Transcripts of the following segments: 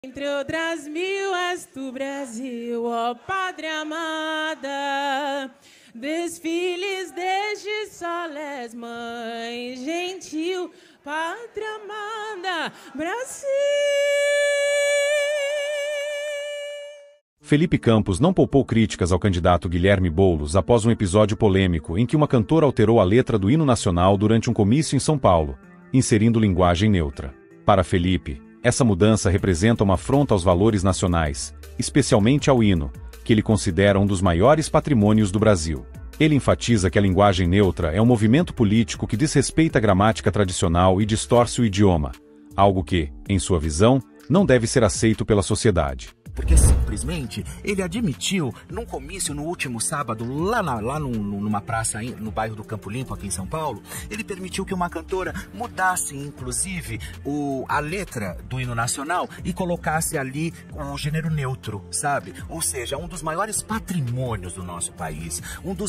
Entre outras mil, és tu, Brasil, ó pátria amada. Desfiles desde soles, mãe gentil, pátria amada, Brasil. Felipe Campos não poupou críticas ao candidato Guilherme Boulos após um episódio polêmico em que uma cantora alterou a letra do hino nacional durante um comício em São Paulo, inserindo linguagem neutra. Para Felipe, essa mudança representa uma afronta aos valores nacionais, especialmente ao hino, que ele considera um dos maiores patrimônios do Brasil. Ele enfatiza que a linguagem neutra é um movimento político que desrespeita a gramática tradicional e distorce o idioma, algo que, em sua visão, não deve ser aceito pela sociedade. Porque simplesmente ele admitiu num comício no último sábado, numa praça no bairro do Campo Limpo, aqui em São Paulo, ele permitiu que uma cantora mudasse, inclusive, a letra do hino nacional e colocasse ali o gênero neutro, sabe? Ou seja, um dos maiores patrimônios do nosso país,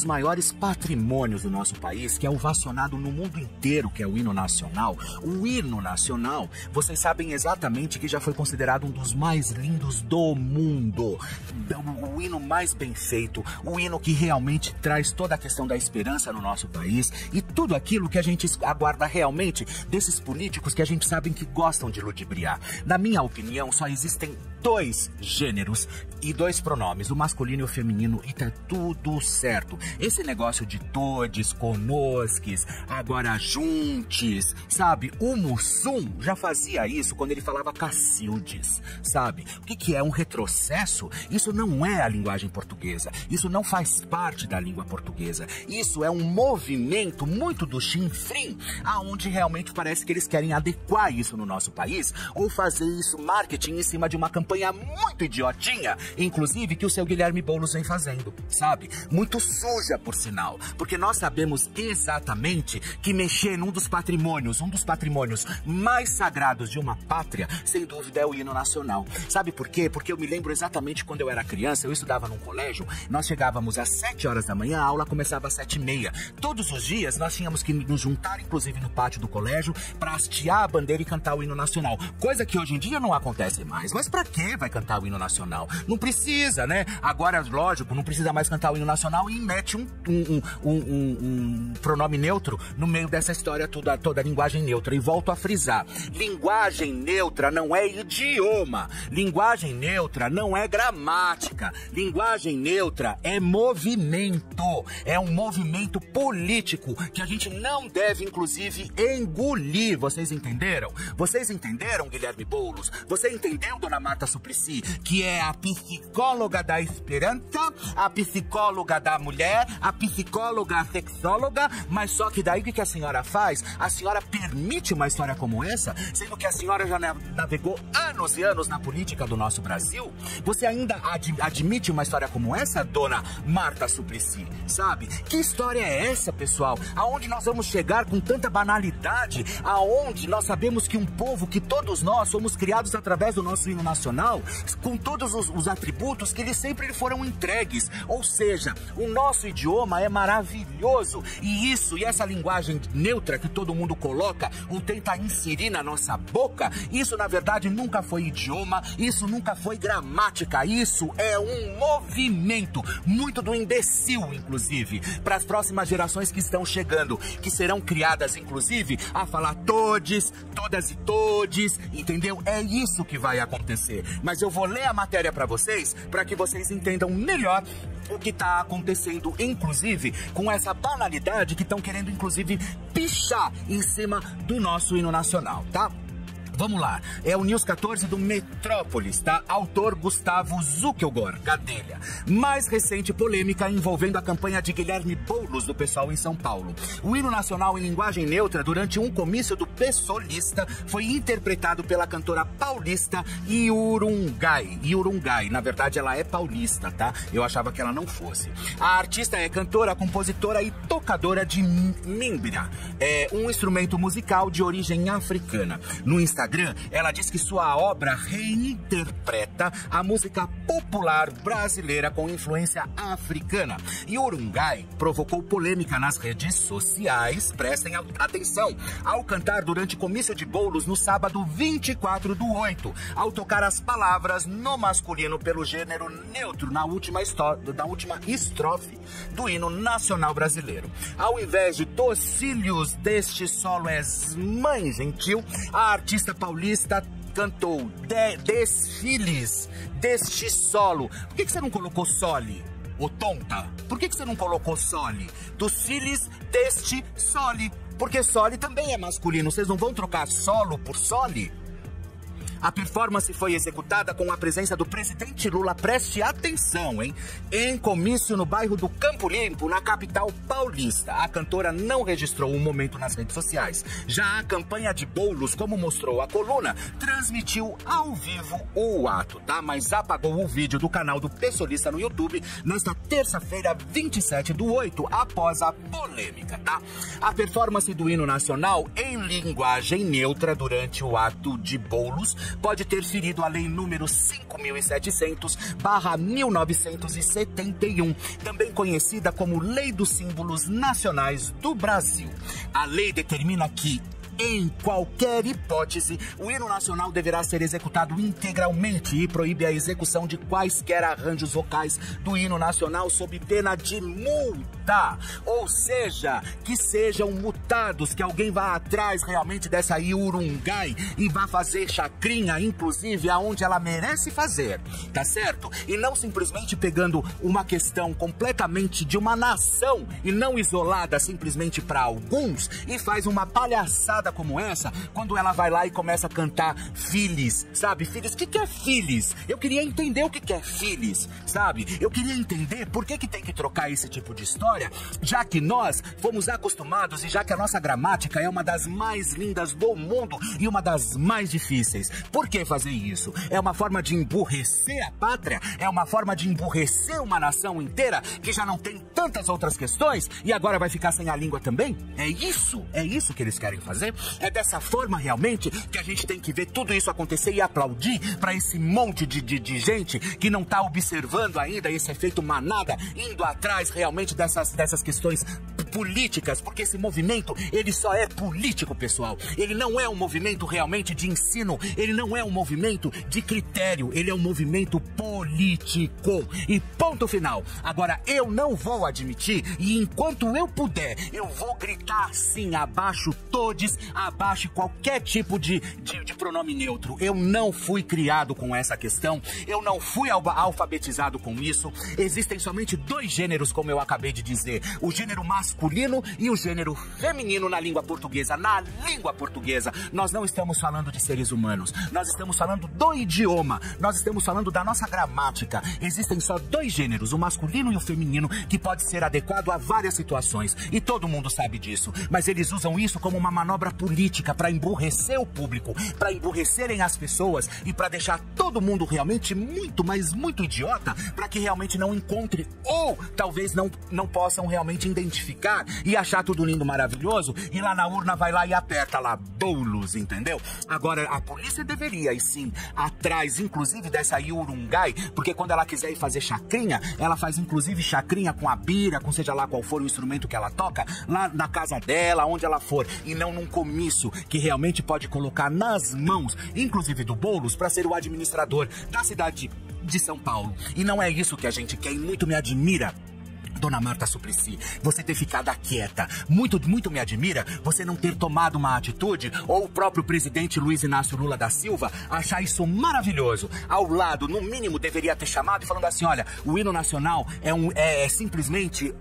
que é ovacionado no mundo inteiro, que é o hino nacional. O hino nacional, vocês sabem exatamente que já foi considerado um dos mais lindos do mundo, o hino mais bem feito, o hino que realmente traz toda a questão da esperança no nosso país e tudo aquilo que a gente aguarda realmente desses políticos que a gente sabe que gostam de ludibriar. Na minha opinião, só existem dois gêneros e dois pronomes, o masculino e o feminino, e tá tudo certo. Esse negócio de todes, conosques, agora juntes, sabe? O Mussum já fazia isso quando ele falava Cacildes, sabe? O que é um retrocesso? Isso não é a linguagem portuguesa, isso não faz parte da língua portuguesa, isso é um movimento muito do chinfrim, aonde realmente parece que eles querem adequar isso no nosso país, ou fazer isso marketing em cima de uma campanha muito idiotinha, inclusive que o seu Guilherme Boulos vem fazendo, sabe? Muito suja, por sinal, porque nós sabemos exatamente que mexer num dos patrimônios mais sagrados de uma pátria, sem dúvida é o hino nacional. Sabe por quê? Porque eu me lembro exatamente quando eu era criança, eu estudava num colégio, nós chegávamos às 7 horas da manhã, a aula começava às 7h30. Todos os dias nós tínhamos que nos juntar, inclusive no pátio do colégio, para hastear a bandeira e cantar o hino nacional. Coisa que hoje em dia não acontece mais. Mas pra que vai cantar o hino nacional? Não precisa, né? Agora, lógico, não precisa mais cantar o hino nacional e mete um pronome neutro no meio dessa história toda a linguagem neutra. E volto a frisar, linguagem neutra não é idioma. Linguagem neutra não é gramática. Linguagem neutra é movimento. É um movimento político que a gente não deve, inclusive, engolir. Vocês entenderam? Vocês entenderam, Guilherme Boulos? Você entendeu, dona Marta Suplicy, que é a psicóloga da esperança, a psicóloga da mulher, a psicóloga sexóloga, mas só que daí o que a senhora faz? A senhora permite uma história como essa, sendo que a senhora já navegou anos e anos na política do nosso Brasil? Você ainda admite uma história como essa, dona Marta Suplicy, sabe? Que história é essa, pessoal? Aonde nós vamos chegar com tanta banalidade? Aonde nós sabemos que um povo, que todos nós somos criados através do nosso hino nacional, com todos os atributos que sempre foram entregues. Ou seja, o nosso idioma é maravilhoso. E essa linguagem neutra que todo mundo coloca ou tenta inserir na nossa boca, isso na verdade nunca foi idioma, isso nunca foi gramática, isso é um movimento, muito do imbecil, inclusive, para as próximas gerações que estão chegando, que serão criadas, inclusive, a falar todes, todas e todes, entendeu? É isso que vai acontecer. Mas eu vou ler a matéria para vocês, para que vocês entendam melhor o que está acontecendo, inclusive, com essa banalidade que estão querendo, inclusive, pichar em cima do nosso hino nacional, tá? Vamos lá, é o News 14 do Metrópolis, tá? Autor Gustavo Zuckelgor, Gadelha. Mais recente polêmica envolvendo a campanha de Guilherme Boulos do PSOL em São Paulo. O hino nacional em linguagem neutra durante um comício do PSOLista foi interpretado pela cantora paulista Iurungay. Iurungay, na verdade ela é paulista, tá? Eu achava que ela não fosse. A artista é cantora, compositora e tocadora de mimbra, um instrumento musical de origem africana. No Instagram Instagram, ela diz que sua obra reinterpreta a música popular brasileira com influência africana. E Urungai provocou polêmica nas redes sociais, prestem atenção, ao cantar durante comício de Boulos no sábado 24/8, ao tocar as palavras no masculino pelo gênero neutro na última estrofe do hino nacional brasileiro. Ao invés de docílios deste solo és mãe gentil, a artista paulista cantou desfiles deste solo. Por que você não colocou sole, ô tonta? Por que você não colocou sole? Docílios deste sole. Porque sole também é masculino. Vocês não vão trocar solo por sole? A performance foi executada com a presença do presidente Lula, preste atenção, hein? Em comício no bairro do Campo Limpo, na capital paulista. A cantora não registrou o momento nas redes sociais. Já a campanha de Boulos, como mostrou a coluna, transmitiu ao vivo o ato, tá? Mas apagou o vídeo do canal do Pessoalista no YouTube nesta terça-feira, 27/8, após a polêmica, tá? A performance do hino nacional em linguagem neutra durante o ato de Boulos pode ter ferido a lei número 5.700/1971, também conhecida como Lei dos Símbolos Nacionais do Brasil. A lei determina que, em qualquer hipótese, o hino nacional deverá ser executado integralmente e proíbe a execução de quaisquer arranjos vocais do hino nacional sob pena de multa. Ou seja, que sejam multados, que alguém vá atrás realmente dessa Urungai e vá fazer chacrinha, inclusive aonde ela merece fazer, tá certo? E não simplesmente pegando uma questão completamente de uma nação e não isolada simplesmente para alguns e faz uma palhaçada como essa, quando ela vai lá e começa a cantar Phyllis, sabe? Phyllis, o que é Phyllis? Eu queria entender o que é Phyllis, sabe? Eu queria entender por que tem que trocar esse tipo de história, já que nós fomos acostumados e já que a nossa gramática é uma das mais lindas do mundo e uma das mais difíceis. Por que fazer isso? É uma forma de emburrecer a pátria? É uma forma de emburrecer uma nação inteira que já não tem tantas outras questões e agora vai ficar sem a língua também? É isso que eles querem fazer? É dessa forma realmente que a gente tem que ver tudo isso acontecer e aplaudir para esse monte de gente que não tá observando ainda esse efeito manada, indo atrás realmente dessas questões políticas, porque esse movimento, ele só é político, pessoal. Ele não é um movimento realmente de ensino, ele não é um movimento de critério, ele é um movimento político. E ponto final. Agora, eu não vou admitir, e enquanto eu puder, eu vou gritar sim, abaixo todes, abaixo qualquer tipo de pronome neutro. Eu não fui criado com essa questão, eu não fui alfabetizado com isso. Existem somente dois gêneros, como eu acabei de dizer, o gênero masculino e o gênero feminino na língua portuguesa. Na língua portuguesa, nós não estamos falando de seres humanos, nós estamos falando do idioma, nós estamos falando da nossa gramática. Existem só dois gêneros, o masculino e o feminino, que pode ser adequado a várias situações, e todo mundo sabe disso, mas eles usam isso como uma manobra política para emburrecer o público, para emburrecerem as pessoas e para deixar todo mundo realmente muito, mas muito idiota, para que realmente não encontre ou talvez não possam realmente identificar e achar tudo lindo, maravilhoso, e lá na urna vai lá e aperta lá Boulos, entendeu? Agora, a polícia deveria, e sim, atrás, inclusive, dessa Urungai, porque quando ela quiser ir fazer chacrinha, ela faz, inclusive, chacrinha com a bira, com seja lá qual for o instrumento que ela toca, lá na casa dela, onde ela for, e não num comício que realmente pode colocar nas mãos, inclusive do Boulos, para ser o administrador da cidade de São Paulo. E não é isso que a gente quer, e muito me admira, Dona Marta Suplicy, você ter ficado quieta. Muito me admira você não ter tomado uma atitude, ou o próprio presidente Luiz Inácio Lula da Silva achar isso maravilhoso. Ao lado, no mínimo, deveria ter chamado e falando assim, olha, o hino nacional é simplesmente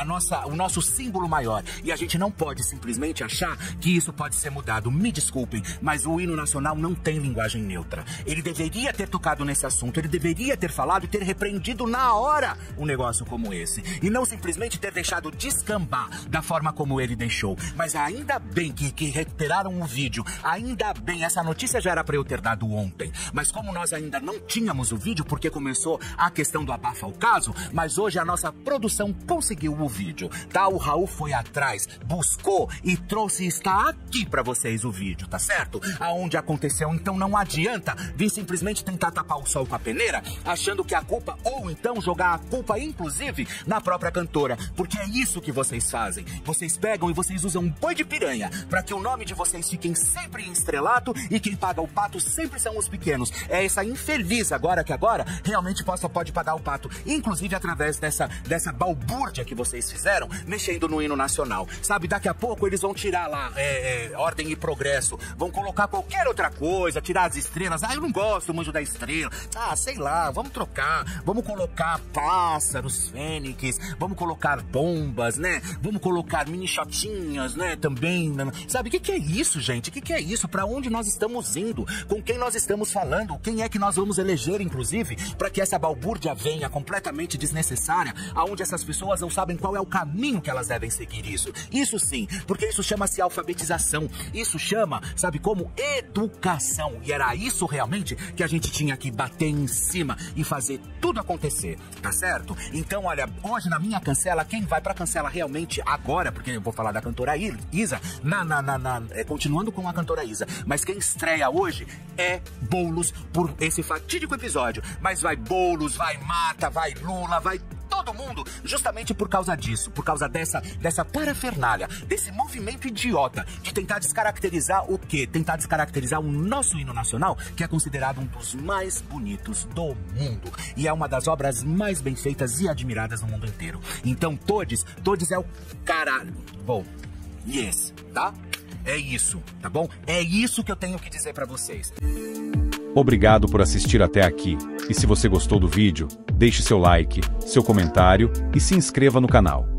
o nosso símbolo maior. E a gente não pode simplesmente achar que isso pode ser mudado. Me desculpem, mas o hino nacional não tem linguagem neutra. Ele deveria ter tocado nesse assunto, ele deveria ter falado e ter repreendido na hora um negócio como esse. e não simplesmente ter deixado descambar da forma como ele deixou. Mas ainda bem que recuperaram o vídeo, ainda bem, essa notícia já era para eu ter dado ontem, mas como nós ainda não tínhamos o vídeo, porque começou a questão do abafa o caso, mas hoje a nossa produção conseguiu o vídeo, tá? O Raul foi atrás, buscou e trouxe, está aqui para vocês o vídeo, tá certo? Aonde aconteceu, então não adianta vir simplesmente tentar tapar o sol com a peneira, achando que a culpa, ou então jogar a culpa, inclusive, na própria cantora, porque é isso que vocês fazem. Vocês pegam e vocês usam um boi de piranha para que o nome de vocês fiquem sempre em estrelato e quem paga o pato sempre são os pequenos. É essa infeliz agora que realmente pode pagar o pato, inclusive através dessa balbúrdia que vocês fizeram, mexendo no hino nacional. Sabe, daqui a pouco eles vão tirar lá ordem e progresso, vão colocar qualquer outra coisa, tirar as estrelas. Ah, eu não gosto do manjo da estrela. Ah, sei lá, vamos trocar, vamos colocar pássaros, fênix, vamos colocar bombas, né? Vamos colocar mini shotinhas, né? Também, né? Sabe, o que é isso, gente? O que é isso? Pra onde nós estamos indo? Com quem nós estamos falando? Quem é que nós vamos eleger, inclusive, para que essa balbúrdia venha completamente desnecessária, aonde essas pessoas não sabem qual é o caminho que elas devem seguir isso? Isso sim, porque isso chama-se alfabetização, isso chama, sabe como? Educação, e era isso realmente que a gente tinha que bater em cima e fazer tudo acontecer, tá certo? Então, olha, hoje na minha cancela, quem vai pra cancela realmente agora, porque eu vou falar da cantora Isa, continuando com a cantora Isa, mas quem estreia hoje é Boulos por esse fatídico episódio, mas vai Boulos, vai Marta, vai Lula, vai todo mundo, justamente por causa disso, por causa dessa parafernália, desse movimento idiota de tentar descaracterizar o quê? Tentar descaracterizar o nosso hino nacional, que é considerado um dos mais bonitos do mundo e é uma das obras mais bem feitas e admiradas no mundo inteiro. Então, todos é o caralho. Bom, yes, tá? É isso, tá bom? É isso que eu tenho que dizer pra vocês. Obrigado por assistir até aqui. E se você gostou do vídeo, deixe seu like, seu comentário e se inscreva no canal.